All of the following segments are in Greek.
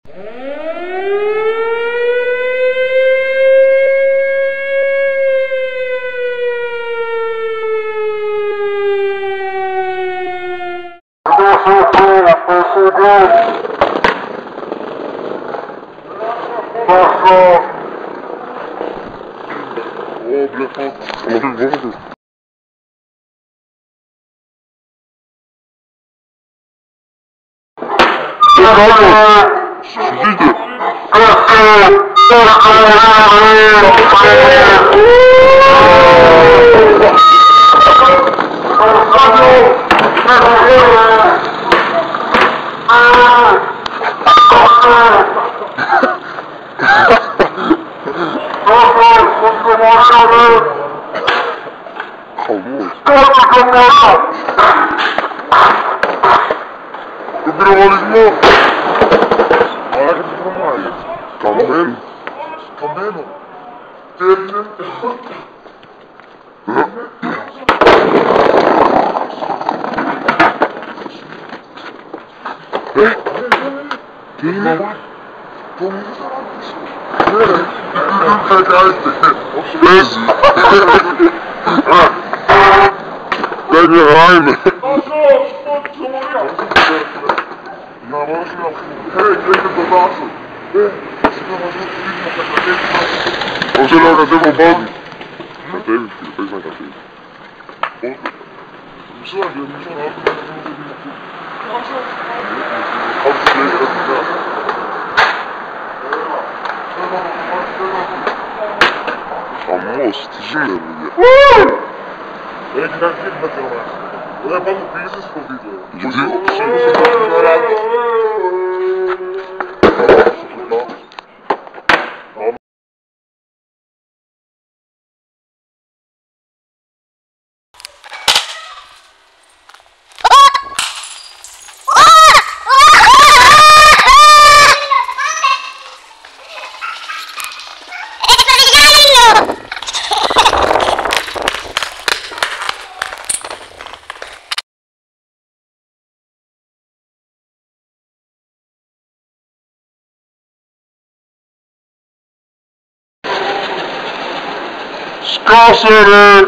Σκάσε ρε!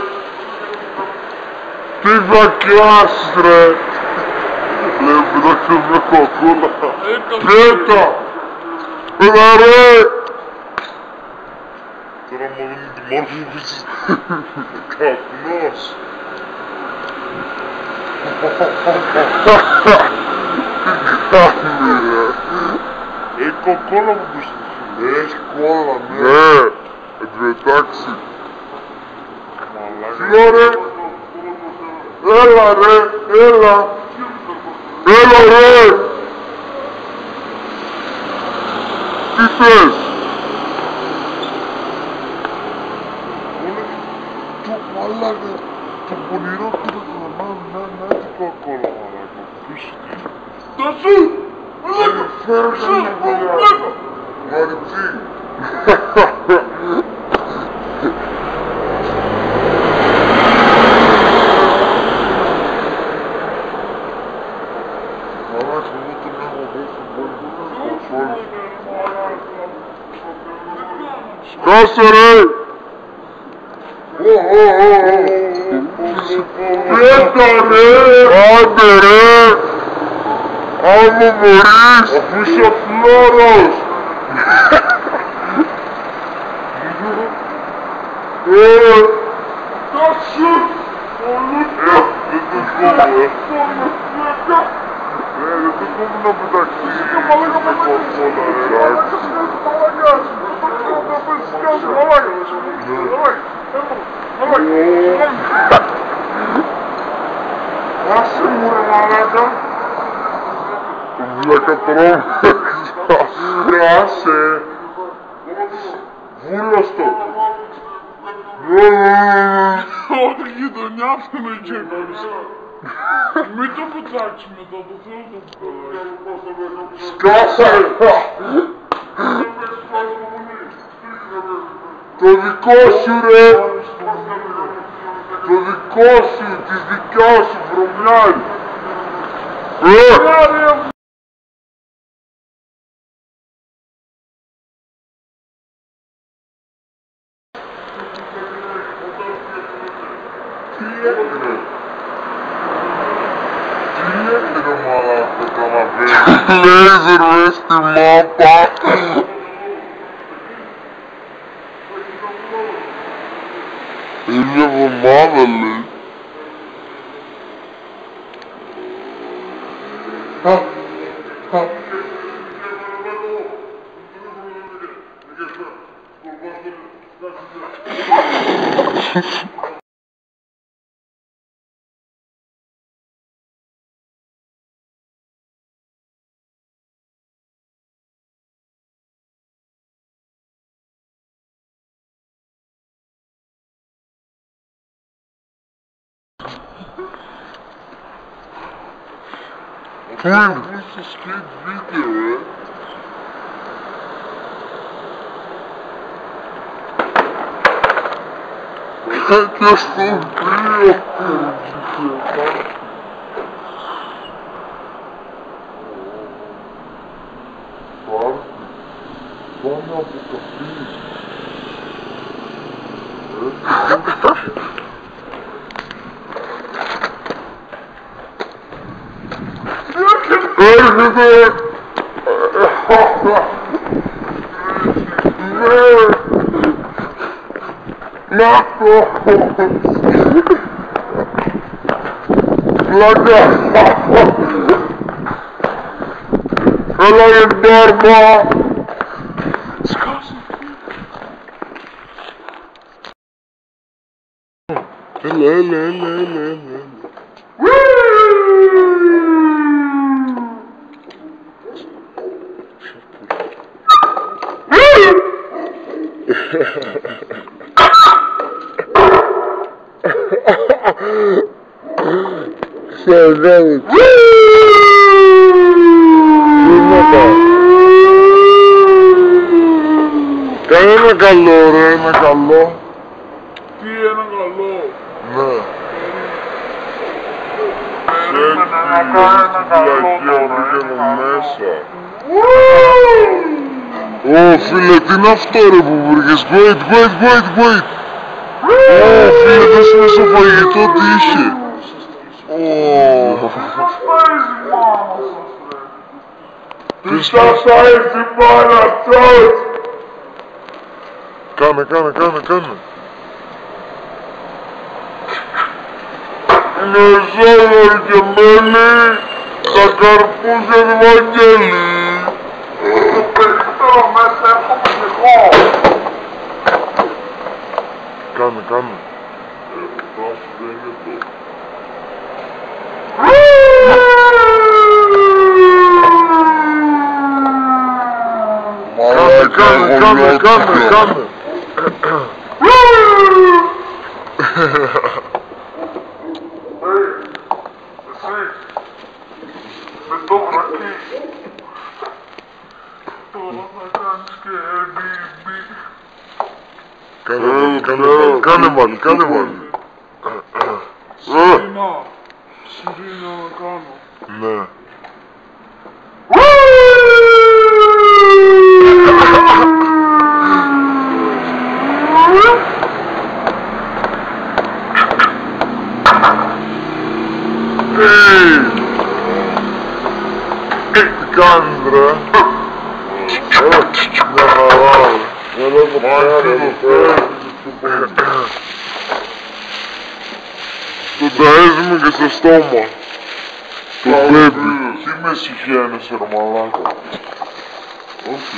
Τι θα πιάσεις ρε! Λέω πετάξε με κοκκούλα! Πέτα! Έλα ρε! Τώρα μου δίνει τη μόρφη μου πίσεις καπνός! Τι κάνει ρε! Κοκκούλα μου πεις! Έχει κόλλα ναι! Εντάξει! Φίλο ρε! Έλα ρε! Έλα! Έλα ρε! Τι θες! Το μαλάκα! Το πονηρό του το να την κοκκόλα μαλάκα! Τα σου! Μαλάκα! Φέρω κανένα μαλάκα! Μαριτσί! Σκάσε ρε! Πέτα ρε! Άντε ρε! Άμα μπορείς! Αφού είσαι φλόρος! Τάσου! Δεν το κόβω δεν το κόβω να πεταξεί με κοκκόλα ρε άσε μου ρε μαλάκα! Βλάκα τρόμαξα! Άσε! Βούλωστο! Ό,τι γειτονιά θα με κέρδισε! Μην το πετάξει μετά, το θέλω το πετάξει! Σκάσε! Το δικό σου ρε! Το δικό σου, τη δικιά σου βρωμιάρη! έγινε μαλάκα τώρα μπαίνει. Λέιζερ μες στη μάπα. Είναι εβδομάδα λέει. Πού είναι? Στο skate βίντεο, και στο κρύο. Πάμε από καφί. Έρχεται! Να το! Πλάκα! Έλα για μπάρμα! Σκάσε! Έλα. Συγγνώμη. Κάνε ένα καλό ρε, ένα καλό. Τι ένα καλό? Ναι. Μέσα. Ω φίλε, τι είναι αυτό ρε που βρήκες? Wait. Ω φίλε, δες με στο φαγητό τι είχε. Τι στα φάει την παρατσότ. Κάνε. Είναι ζώλο και μέλι, τα καρπούζια του Βαγγέλη. Το περιχτώ μέσα έρχομαι κι εγώ. Κάνε. Πώς δεν είναι το. Κάνε. Με το βρακί. Τώρα θα κάνεις και Airbnb. Κάνε μάλλον. Σιρήνα να κάνω. Ναι. Τι κάνεις ρε? Μια χαρά ρε. Έλα το πέρα. Το ταΐζουμε και στο στόμα. Το baby. Τι με συχαίνεσαι ρε μαλάκα. Όχι,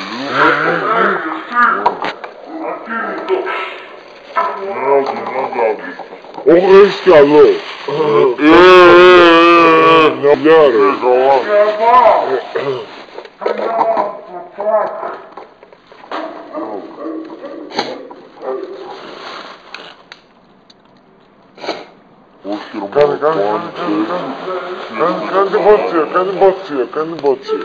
όχι, έχεις κι άλλο. Μια ρε. Κάνει μπότσια.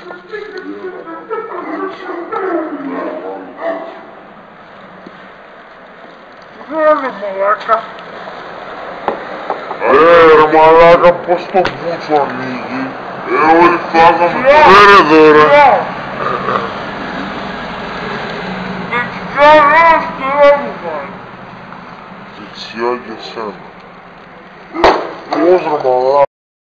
Ρε μαλάκα, πως το μπούτσο ανοίγει. Όλοι φάγαμε το πέρα τώρα. Δεξιά για σένα. ρε μαλάκα.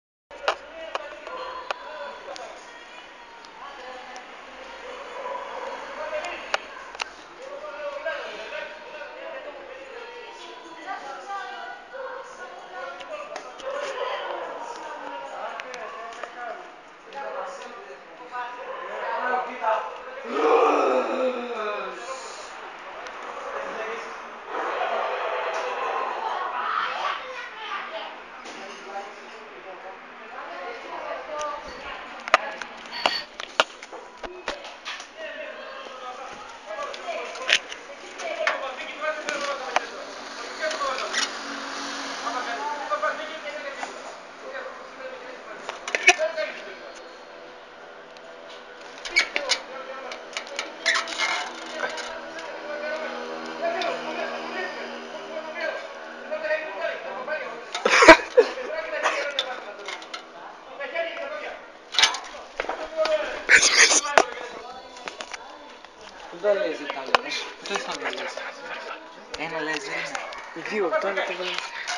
Δεν λέει Ιταλία. Δεν θα το λες. Ένα λες δεν είναι. Δύο, τώρα το βάλεις.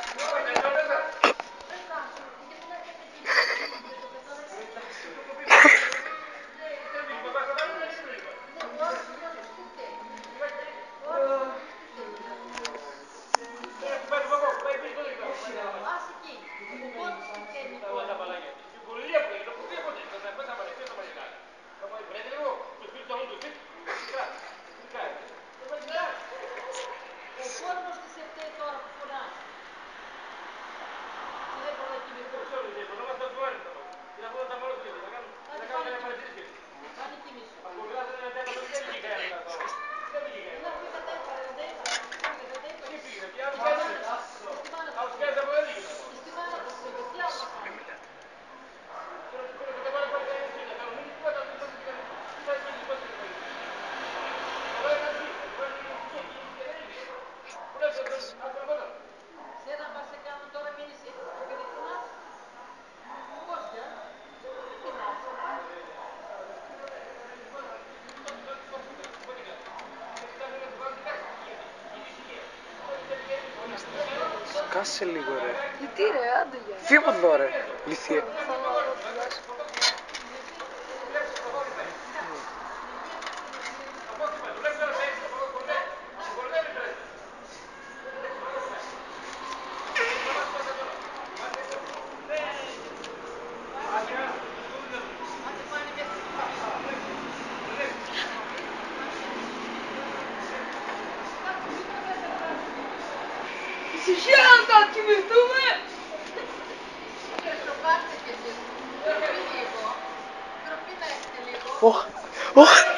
Κάσε λίγο ρε. Γιατί ρε, άντε για. Φύγε από εδώ ρε. Λυθία. Θα να δω τη λάσπη. Ησυχία να τα κοιμηθούμε! Ωχ, ωχ.